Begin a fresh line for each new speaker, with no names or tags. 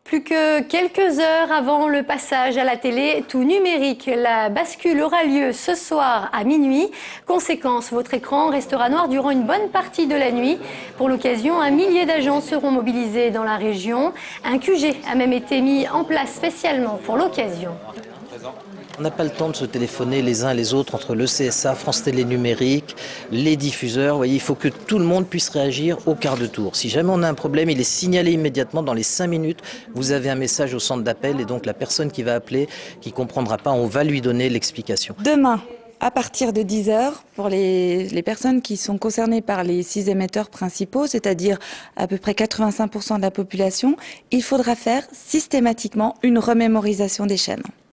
Plus que quelques heures avant le passage à la télé, tout numérique. La bascule aura lieu ce soir à minuit. Conséquence, votre écran restera noir durant une bonne partie de la nuit. Pour l'occasion, 1 millier d'agents seront mobilisés dans la région. Un QG a même été mis en place spécialement pour l'occasion.
On n'a pas le temps de se téléphoner les uns les autres entre le CSA, France Télé Numérique, les diffuseurs. Vous voyez, il faut que tout le monde puisse réagir au quart de tour. Si jamais on a un problème, il est signalé immédiatement dans les 5 minutes. Vous avez un message au centre d'appel et donc la personne qui va appeler, qui ne comprendra pas, on va lui donner l'explication.
Demain, à partir de 10 h, pour les personnes qui sont concernées par les 6 émetteurs principaux, c'est-à-dire à peu près 85% de la population, il faudra faire systématiquement une remémorisation des chaînes.